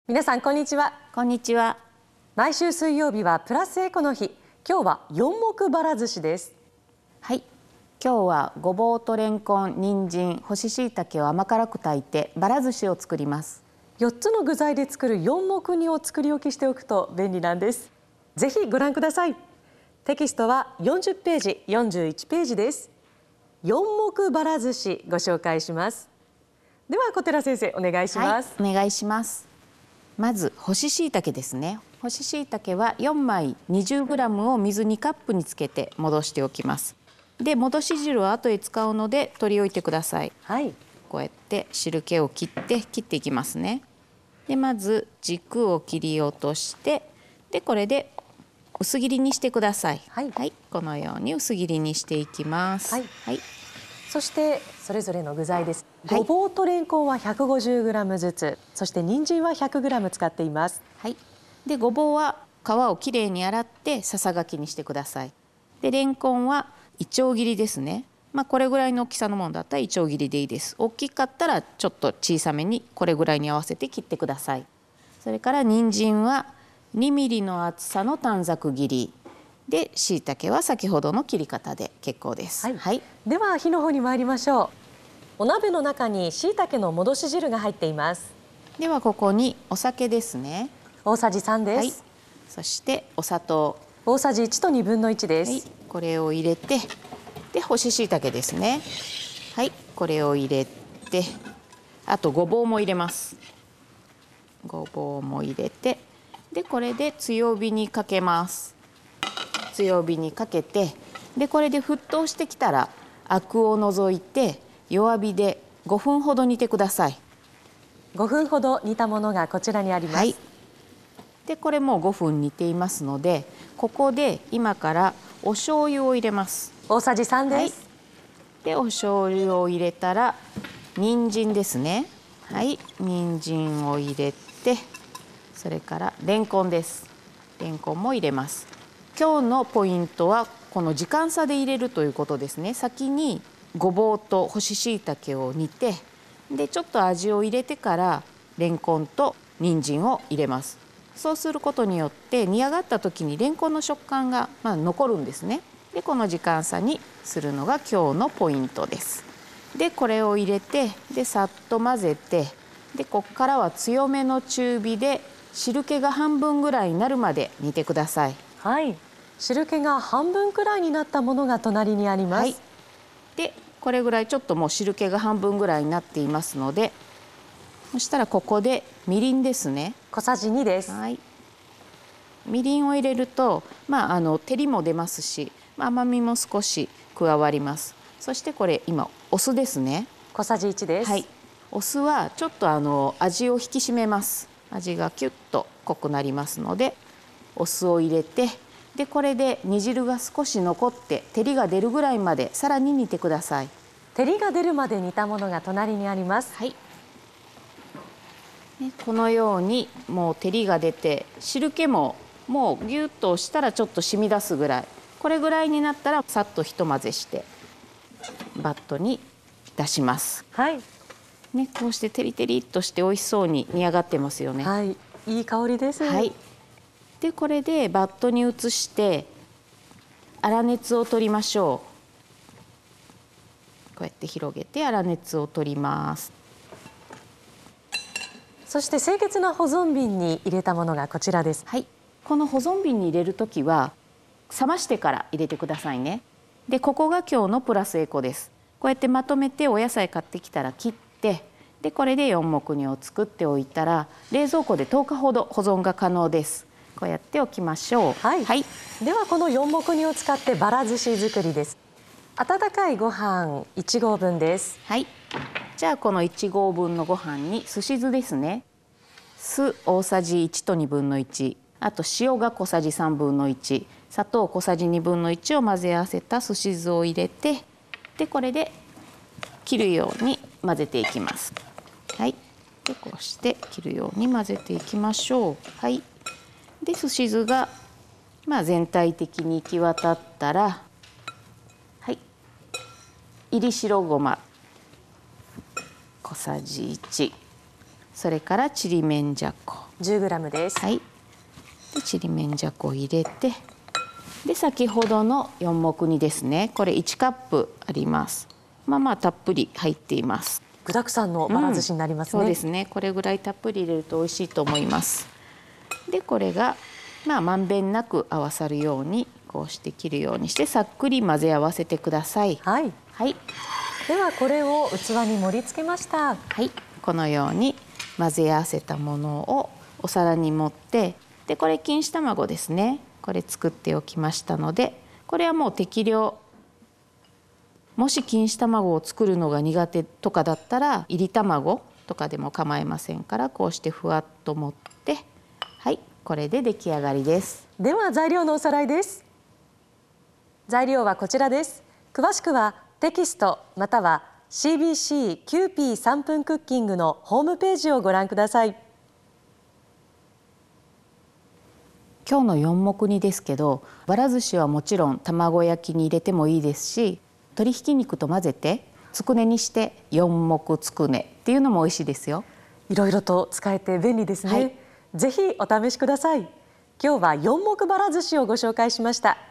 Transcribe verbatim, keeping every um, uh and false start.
皆さんこんにちは。 こんにちは。 毎週水曜日はプラスエコの日。今日は四目ばら寿司です。 はい。今日はごぼうとれんこん、人参、干し椎茸を甘辛く炊いてばら寿司を作ります。 四つの具材で作る四目煮を作り置きしておくと便利なんです。ぜひご覧ください。テキストはよんじゅっページ、よんじゅういちページです。四目ばら寿司ご紹介します。では小寺先生お願いします。 はい、お願いします。まず干し椎茸ですね。干し椎茸はよんまい にじゅうグラム を水にカップにつけて戻しておきます。で、戻し汁を後へ使うので取り置いてください。 はい。 こうやって汁気を切って切っていきますね。で、まず軸を切り落として、でこれで薄切りにしてください。 はい、 はい、このように薄切りにしていきます。 はい、 はい、 そしてそれぞれの具材です。 はい、 ごぼうとれんこんは ひゃくごじゅうグラム ずつ、そして人参は ひゃくグラム 使っています。 はい、でごぼうは皮をきれいに洗ってささがきにしてください。でれんこんはいちょう切りですね。まあ、これぐらいの大きさのものだったらいちょう切りでいいです。大きかったらちょっと小さめにこれぐらいに合わせて切ってください。それから人参はにミリの厚さの短冊切りで、椎茸は先ほどの切り方で結構です。 はい、 はい、 では火の方に参りましょう。お鍋の中に椎茸の戻し汁が入っています。 ではここにお酒ですね。 大さじさんです。はい、 そしてお砂糖大さじいちとにぶんのいちです。はい、 これを入れて、で干し椎茸ですね。はい、これを入れて、あとごぼうも入れます。ごぼうも入れて、でこれで強火にかけます。強火にかけて、でこれで沸騰してきたらアクを除いて弱火でごふんほど煮てください。 ごふんほど煮たものがこちらにあります。はい、 でこれもうごふん煮ていますので、ここで今からお醤油を入れます。 大さじさんです。はい、 でお醤油を入れたら人参ですね。はい、人参を入れて、それかられんこんです。れんこんも入れます。今日のポイントはこの時間差で入れるということですね。先にごぼうと干し椎茸を煮て、でちょっと味を入れてかられんこんと人参を入れます。そうすることによって煮上がった時にれんこんの食感がまあ残るんですね。でこの時間差にするのが今日のポイントです。でこれを入れて、でさっと混ぜて、でここからは強めの中火で汁気が半分ぐらいになるまで煮てください。 はい、汁気が半分くらいになったものが隣にあります。はい、 でこれぐらいちょっともう汁気が半分ぐらいになっていますので、そしたらここでみりんですね。 小さじにです。 はい、みりんを入れると、まあ、あの照りも出ますし、甘みも少し加わります。そしてこれ今お酢ですね。 小さじいちです。はい、 お酢はちょっとあの味を引き締めます。味がキュッと濃くなりますのでお酢を入れて、でこれで煮汁が少し残って照りが出るぐらいまでさらに煮てください。 照りが出るまで煮たものが隣にあります。 はい、このようにもう照りが出て汁気ももうギュッと押したらちょっと染み出すぐらい、これぐらいになったらさっとひと混ぜしてバットに出します。 はい、 ね、こうしてテリテリっとして美味しそうに煮上がってますよね。 はい、いい香りです。 はい、でこれでバットに移して粗熱を取りましょう。こうやって広げて粗熱を取ります。 そして清潔な保存瓶に入れたものがこちらです。 はい、この保存瓶に入れるときは冷ましてから入れてくださいね。でここが今日のプラスエコです。こうやってまとめてお野菜買ってきたら切って、でこれで四目煮を作っておいたら冷蔵庫でとおかほど保存が可能です。こうやっておきましょう。 はい、はい、ではこの四目煮を使ってばら寿司作りです。温かいご飯いちごうぶんです。 はい、じゃあこのいちごうぶんのご飯にすし酢ですね。酢大さじいちとにぶんのいち、あと塩が小さじさんぶんのいち、砂糖小さじにぶんのいちを混ぜ合わせたすし酢を入れて、でこれで切るように混ぜていきます。はい、でこうして切るように混ぜていきましょう。はい、ですし酢がまあ全体的に行き渡ったら、はい、いり白ごま小さじいち、 それからちりめんじゃこじゅうグラム です。 はい、でちりめんじゃこを入れて、で先ほどの四目煮ですね。これいちカップあります。まあまあたっぷり入っています。 具沢山のばら寿司になりますね。 うん、そうですね。これぐらいたっぷり入れると美味しいと思います。でこれがまあまんべんなく合わさるようにこうして切るようにしてさっくり混ぜ合わせてください。 はい。 はい。 ではこれを器に盛り付けました。 はい。このように混ぜ合わせたものをお皿に盛って、でこれ錦糸卵ですね。これ作っておきましたので、これはもう適量。もし錦糸卵を作るのが苦手とかだったらいり卵とかでも構いませんから、こうしてふわっと盛って、はい、これで出来上がりです。 では材料のおさらいです。材料はこちらです。詳しくはテキストまたは シービーシー キューピーさんぷんクッキングのホームページをご覧ください。 今日の四目煮ですけど、ばら寿司はもちろん卵焼きに入れてもいいですし、鶏ひき肉と混ぜてつくねにして四目つくねっていうのも美味しいですよ。 いろいろと使えて便利ですね。 はい、 ぜひお試しください。今日は四目ばら寿司をご紹介しました。